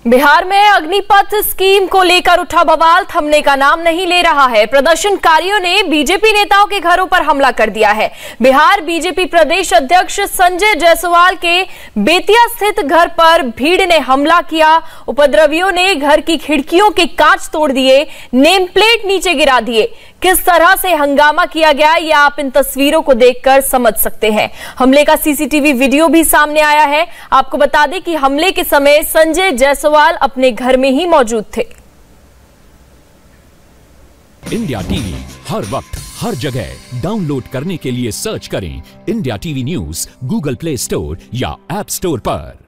बिहार में अग्निपथ स्कीम को लेकर उठा बवाल थमने का नाम नहीं ले रहा है। प्रदर्शनकारियों ने बीजेपी नेताओं के घरों पर हमला कर दिया है। बिहार बीजेपी प्रदेश अध्यक्ष संजय जायसवाल के बेतिया स्थित घर पर भीड़ ने हमला किया। उपद्रवियों ने घर की खिड़कियों के कांच तोड़ दिए, नेम प्लेट नीचे गिरा दिए। किस तरह से हंगामा किया गया ये आप इन तस्वीरों को देखकर समझ सकते हैं। हमले का सीसीटीवी वीडियो भी सामने आया है। आपको बता दें कि हमले के समय संजय जायसवाल अपने घर में ही मौजूद थे। इंडिया टीवी हर वक्त हर जगह डाउनलोड करने के लिए सर्च करें India TV news Google Play Store या ऐप स्टोर पर।